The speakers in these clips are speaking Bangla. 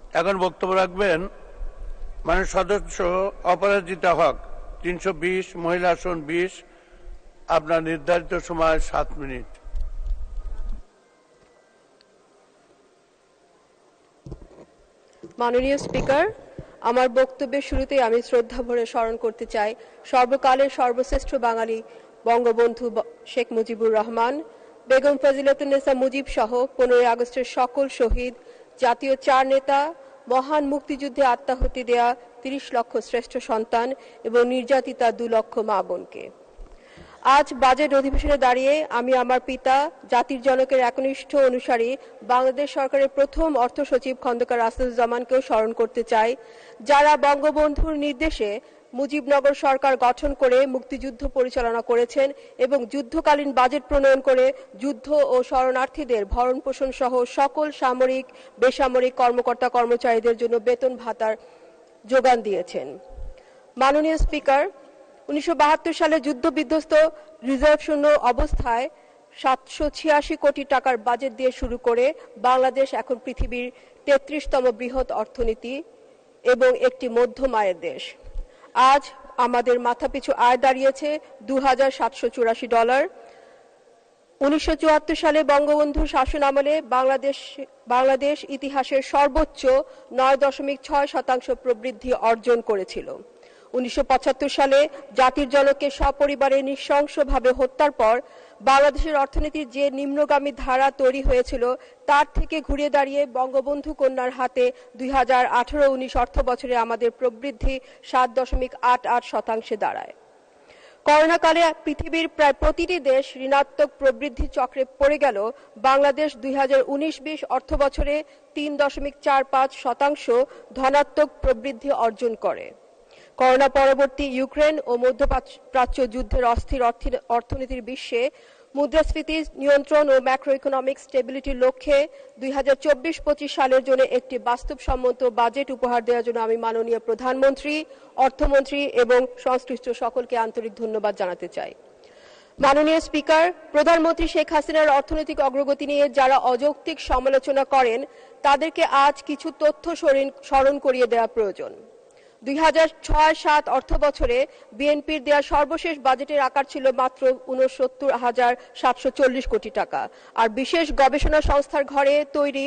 এখন বক্তব্য রাখবেন মাননীয় সদস্য অপরাজিতা হক, 320, মহিলা আসন 20। আপনার নির্ধারিত সময় 7 মিনিট। মাননীয় স্পিকার, আমার বক্তব্যের শুরুতেই আমি শ্রদ্ধা ভরে স্মরণ করতে চাই সর্বকালের সর্বশ্রেষ্ঠ বাঙালি বঙ্গবন্ধু শেখ মুজিবুর রহমান, বেগম ফজিলাতুন্নেসা মুজিব সহ 15 আগস্টের সকল শহীদ, জাতীয় 4 নেতা, মহান মুক্তিযুদ্ধে আত্মাহুতি দেয়া 30 লক্ষ শ্রেষ্ঠ সন্তান এবং নির্যাতিতা 2 লক্ষ মা বোনকে। আজ বাজেট অধিবেশনে দাঁড়িয়ে আমি আমার পিতা, জাতির জনকের একনিষ্ঠ অনুসারী বাংলাদেশ সরকারের প্রথম অর্থ সচিব খন্দকার আসাদুজ্জামানকেও স্মরণ করতে চাই, যারা বঙ্গবন্ধুর নির্দেশে মুজিবনগর সরকার গঠন করে মুক্তিযুদ্ধ পরিচালনা করেছেন এবং যুদ্ধকালীন বাজেট প্রণয়ন করে যুদ্ধ ও শরণার্থীদের ভরণ পোষণ সহ সকল সামরিক বেসামরিক কর্মকর্তা কর্মচারীদের জন্য বেতন ভাতার যোগান দিয়েছেন। মাননীয় স্পিকার, 1972 সালে যুদ্ধ বিধ্বস্ত রিজার্ভ শূন্য অবস্থায় 786 কোটি টাকার বাজেট দিয়ে শুরু করে বাংলাদেশ এখন পৃথিবীর 33তম বৃহৎ অর্থনীতি এবং একটি মধ্যম আয়ের দেশ। আজ আমাদের মাথাপিছু আয় দাঁড়িয়েছে $2784। 1974 সালে বঙ্গবন্ধুর শাসন আমলে বাংলাদেশ ইতিহাসের সর্বোচ্চ 9.6% প্রবৃদ্ধি অর্জন করেছিল। 1975 সালে জাতির জনককে সপরিবারে নৃশংসভাবে হত্যার পর বাংলাদেশের অর্থনীতির যে নিম্নগামী ধারা তৈরি হয়েছিল তার থেকে ঘুরে দাঁড়িয়ে বঙ্গবন্ধু কন্যার হাতে 2018-19 অর্থ বছরে আমাদের প্রবৃদ্ধি 7.88% দাঁড়ায়। করোনাকালে পৃথিবীর প্রায় প্রতিটি দেশ ঋণাত্মক প্রবৃদ্ধি চক্রে পড়ে গেল, বাংলাদেশ 2019-20 অর্থ বছরে 3.45% ধনাত্মক প্রবৃদ্ধি অর্জন করে। করোনা পরবর্তী ইউক্রেন ও মধ্যপ্রাচ্য যুদ্ধের অস্থির অর্থনীতির বিশ্বে মুদ্রাস্ফীতি নিয়ন্ত্রণ ও ম্যাক্রো ইকোনমিক স্টেবিলিটির লক্ষ্যে 2024-25 সালের জন্য একটি বাস্তবসম্মত বাজেট উপহার দেওয়ার জন্য আমি মাননীয় প্রধানমন্ত্রী, অর্থমন্ত্রী এবং সংশ্লিষ্ট সকলকে আন্তরিক ধন্যবাদ জানাতে চাই। মাননীয় স্পিকার, প্রধানমন্ত্রী শেখ হাসিনার অর্থনৈতিক অগ্রগতি নিয়ে যারা অযৌক্তিক সমালোচনা করেন তাদেরকে আজ কিছু তথ্য স্মরণ করিয়ে দেওয়া প্রয়োজন। 2006-07 অর্থ বছরে বিএনপির দেয়া সর্বশেষ বাজেটের আকার ছিল মাত্র 69,740 কোটি টাকা, আর বিশেষ গবেষণা সংস্থার ঘরে তৈরি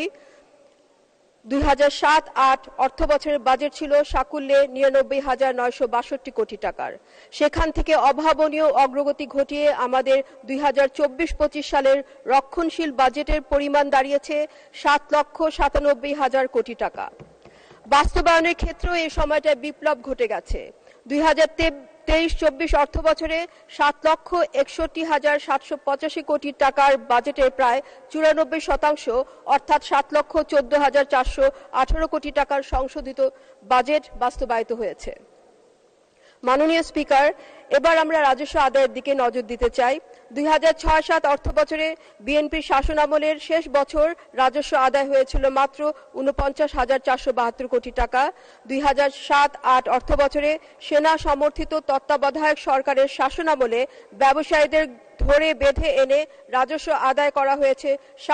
2007-08 অর্থ বছরের বাজেট ছিল সাকুল্যে 99,962 কোটি টাকার। সেখান থেকে অভাবনীয় অগ্রগতি ঘটিয়ে আমাদের 2024-25 সালের রক্ষণশীল বাজেটের পরিমাণ দাঁড়িয়েছে 7,97,000 কোটি টাকা। বাস্তবায়নের ক্ষেত্রেও এই সময়টায় বিপ্লব ঘটে গেছে। 2023-24 অর্থ বছরে 7,61,785 কোটি টাকার বাজেটের প্রায় 94% অর্থাৎ 7,14,418 কোটি টাকার সংশোধিত বাজেট বাস্তবায়িত হয়েছে। মাননীয় স্পিকার, এবার আমরা রাজস্ব আদায়ের দিকে নজর দিতে চাই। 2006-07 অর্থ বছরে বিএনপির শাসনামলের শেষ বছর রাজস্ব আদায় হয়েছিল মাত্র 49,472 কোটি টাকা। 2007-08 অর্থ বছরে সেনা সমর্থিত তত্ত্বাবধায়ক সরকারের শাসনামলে ব্যবসায়ীদের ধরে বেঁধে এনে রাজস্ব আদায় করা হয়েছে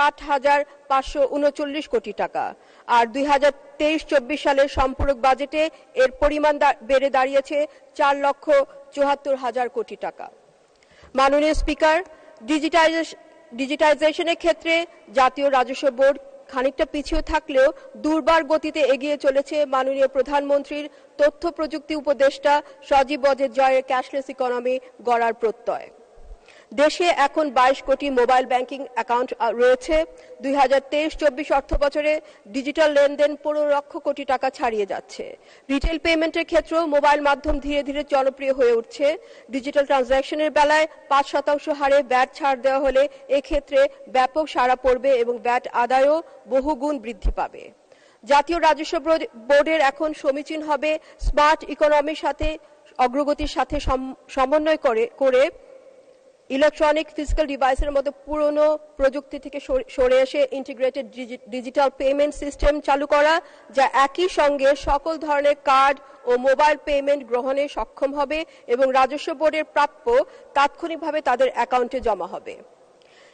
60,539 কোটি টাকা। আর 2023-24 সালের সম্পূরক বাজেটে এর পরিমাণ বেড়ে দাঁড়িয়েছে 4,74,000 কোটি টাকা। মাননীয় স্পিকার, ডিজিটাইজেশনের ক্ষেত্রে জাতীয় রাজস্ব বোর্ড খানিকটা পিছিয়ে থাকলেও দুর্বার গতিতে এগিয়ে চলেছে মাননীয় প্রধানমন্ত্রীর তথ্য প্রযুক্তি উপদেষ্টা সজীব ওয়াজেদ জয়ের ক্যাশলেস ইকোনমি গড়ার প্রত্যয়। দেশে এখন 22 কোটি মোবাইল ব্যাংকিং অ্যাকাউন্ট রয়েছে। 2023-24 অর্থ বছরে ডিজিটাল লেনদেন 15 লক্ষ কোটি টাকা ছাড়িয়ে যাচ্ছে। রিটেল পেমেন্টের ক্ষেত্রেও মোবাইল মাধ্যম ধীরে ধীরে জনপ্রিয় হয়ে উঠছে। ডিজিটাল ট্রানজ্যাকশনের বেলায় 5% হারে ভ্যাট ছাড় দেওয়া হলে এক্ষেত্রে ব্যাপক সাড়া পড়বে এবং ভ্যাট আদায়ও বহুগুণ বৃদ্ধি পাবে। জাতীয় রাজস্ব বোর্ডের এখন সমীচীন হবে স্মার্ট ইকোনমির সাথে অগ্রগতির সাথে সমন্বয় করে ইলেকট্রনিক ফিজিক্যাল ডিভাইসের মতো পুরনো প্রযুক্তি থেকে সরে এসে ইন্টিগ্রেটেড ডিজিটাল পেমেন্ট সিস্টেম চালু করা, যা একই সঙ্গে সকল ধরনের কার্ড ও মোবাইল পেমেন্ট গ্রহণে সক্ষম হবে এবং রাজস্ব বোর্ডের প্রাপ্য তাৎক্ষণিকভাবে তাদের অ্যাকাউন্টে জমা হবে।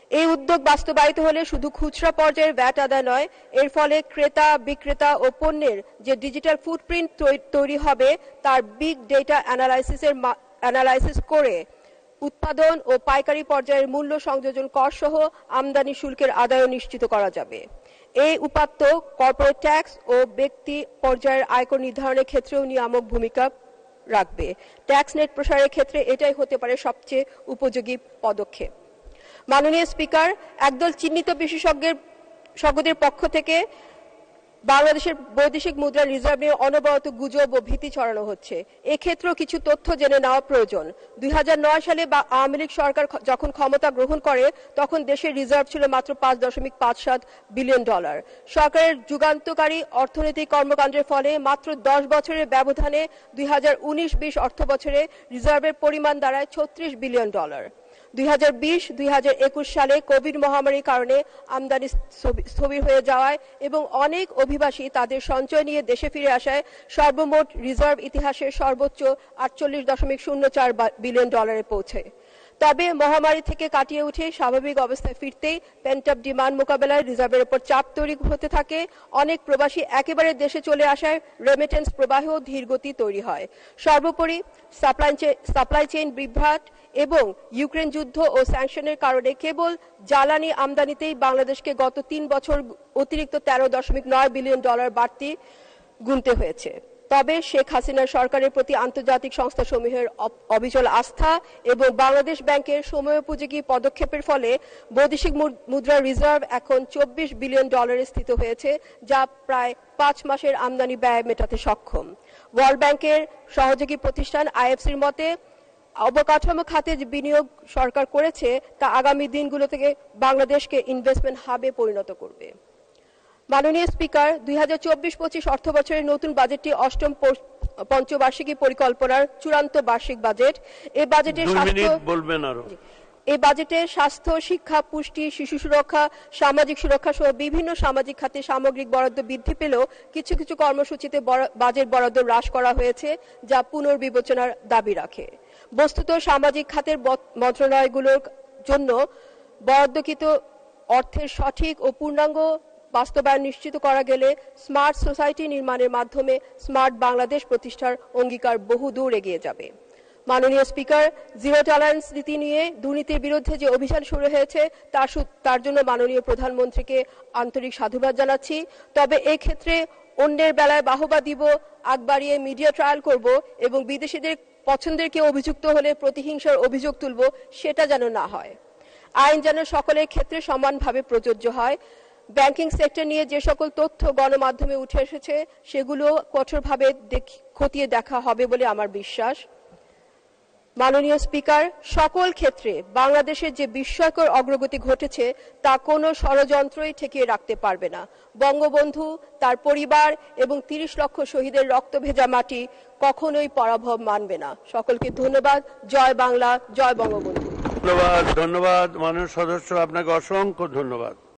এই উদ্যোগ বাস্তবায়িত হলে শুধু খুচরা পর্যায়ের ভ্যাট আদায় নয়, এর ফলে ক্রেতা বিক্রেতা ও পণ্যের যে ডিজিটাল ফুটপ্রিন্ট তৈরি হবে তার বিগ ডেটা অ্যানালাইসিস করে উৎপাদন ও পাইকারি পর্যায়ের মূল্য সংযোজন কর সহ আমদানি শুল্কের আদায় নিশ্চিত করা যাবে। এই উপাত্ত কর্পোরেট ট্যাক্স ও ব্যক্তি পর্যায়ের আয়কর নির্ধারণের ক্ষেত্রেও নিয়ামক ভূমিকা রাখবে। ট্যাক্স নেট প্রসারের ক্ষেত্রে এটাই হতে পারে সবচেয়ে উপযোগী পদক্ষেপ। মাননীয় স্পিকার, একদল চিহ্নিত বিশেষজ্ঞদের পক্ষ থেকে বাংলাদেশের বৈদেশিক মুদ্রা রিজার্ভ নিয়ে অনবরত গুজব ও ভীতি ছড়ানো হচ্ছে। এক্ষেত্রেও কিছু তথ্য জেনে নেওয়া প্রয়োজন। 2009 সালে আওয়ামী লীগ সরকার যখন ক্ষমতা গ্রহণ করে তখন দেশের রিজার্ভ ছিল মাত্র $5.57 বিলিয়ন। সরকারের যুগান্তকারী অর্থনৈতিক কর্মকাণ্ডের ফলে মাত্র 10 বছরের ব্যবধানে 2019-20 অর্থ বছরে রিজার্ভের পরিমাণ দাঁড়ায় $36 বিলিয়ন। 2020-2021 সালে কোভিড মহামারীর কারণে আমদানি স্থবির হয়ে যাওয়ায় এবং অনেক অভিবাসী তাদের সঞ্চয় নিয়ে দেশে ফিরে আসায় সর্বমোট রিজার্ভ ইতিহাসের সর্বোচ্চ $48.04 বিলিয়ন পৌঁছে। তবে মহামারী থেকে কাটিয়ে উঠে স্বাভাবিক অবস্থায় ফিরতেই পেন্টআপ ডিমান্ড মোকাবেলায় রিজার্ভের উপর চাপ তৈরি হতে থাকে। অনেক প্রবাসী একেবারে দেশে চলে আসায় রেমিটেন্স প্রবাহেও ধীরগতি তৈরি হয়। সর্বোপরি সাপ্লাই চেইন বিভ্রাট এবং ইউক্রেন যুদ্ধ ও স্যাংশনের কারণে কেবল জ্বালানি আমদানিতেই বাংলাদেশকে গত 3 বছর অতিরিক্ত $13.9 বিলিয়ন বাড়তি গুনতে হয়েছে। তবে শেখ হাসিনার সরকারের প্রতি আন্তর্জাতিক সংস্থাসমূহের অবিচল আস্থা এবং বাংলাদেশ ব্যাংকের সময়োপযোগী পদক্ষেপের ফলে বৈদেশিক মুদ্রা রিজার্ভ এখন $24 বিলিয়ন স্থিত হয়েছে, যা প্রায় 5 মাসের আমদানি ব্যয় মেটাতে সক্ষম। ওয়ার্ল্ড ব্যাংকের সহযোগী প্রতিষ্ঠান আইএফসির মতে অবকাঠামো খাতে যে বিনিয়োগ সরকার করেছে তা আগামী দিনগুলো থেকে বাংলাদেশকে ইনভেস্টমেন্ট হাবে পরিণত করবে। মাননীয় স্পিকার, 2024-25 অর্থ বছরের নতুন বাজেটটি অষ্টম পঞ্চবার্ষিকী পরিকল্পনার চূড়ান্ত বার্ষিক বাজেট। এই বাজেটে স্বাস্থ্য, শিক্ষা, পুষ্টি, শিশু সুরক্ষা, সামাজিক সুরক্ষা সহ বিভিন্ন সামাজিক খাতে সামগ্রিক বরাদ্দ বৃদ্ধি পেলেও কিছু কিছু কর্মসূচিতে বাজেট বরাদ্দ হ্রাস করা হয়েছে, যা পুনর্বিবেচনার দাবি রাখে। বস্তুত সামাজিক খাতের মন্ত্রণালয়গুলোর জন্য বরাদ্দকৃত অর্থের সঠিক ও পূর্ণাঙ্গ বাস্তবায়ন নিশ্চিত করা গেলে স্মার্ট সোসাইটি নির্মাণের মাধ্যমে স্মার্ট বাংলাদেশ প্রতিষ্ঠার অঙ্গীকার বহুদূর এগিয়ে যাবে। মাননীয় স্পিকার, জিরো টলারেন্স নীতি নিয়ে দুর্নীতির বিরুদ্ধে যে অভিযান শুরু হয়েছে তার জন্য মাননীয় প্রধানমন্ত্রীকে আন্তরিক সাধুবাদ জানাচ্ছি। তবে এই ক্ষেত্রে অন্যের বেলায় বাহবা দিব, আগ বাড়িয়ে মিডিয়া ট্রায়াল করব এবং বিদেশিদের পছন্দের কেউ অভিযুক্ত হলে প্রতিহিংসার অভিযোগ তুলব, সেটা যেন না হয়। আইন যেন সকলের ক্ষেত্রে সমানভাবে প্রযোজ্য হয়। ব্যাংকিং সেক্টর নিয়ে যে সকল তথ্য গণমাধ্যমে উঠে এসেছে সেগুলো কঠোরভাবে খতিয়ে দেখা হবে বলে আমার বিশ্বাস। মাননীয় স্পিকার, সকল ক্ষেত্রে বাংলাদেশের যে বিস্ময়কর অগ্রগতি ঘটেছে তা কোনো ষড়যন্ত্রই ঠেকিয়ে রাখতে পারবে না। বঙ্গবন্ধু, তার পরিবার এবং 30 লক্ষ শহীদের রক্ত ভেজা মাটি কখনোই পরাভব মানবে না। সকলকে ধন্যবাদ। জয় বাংলা, জয় বঙ্গবন্ধু। ধন্যবাদ মাননীয় সদস্য, আপনাকে অসংখ্য ধন্যবাদ।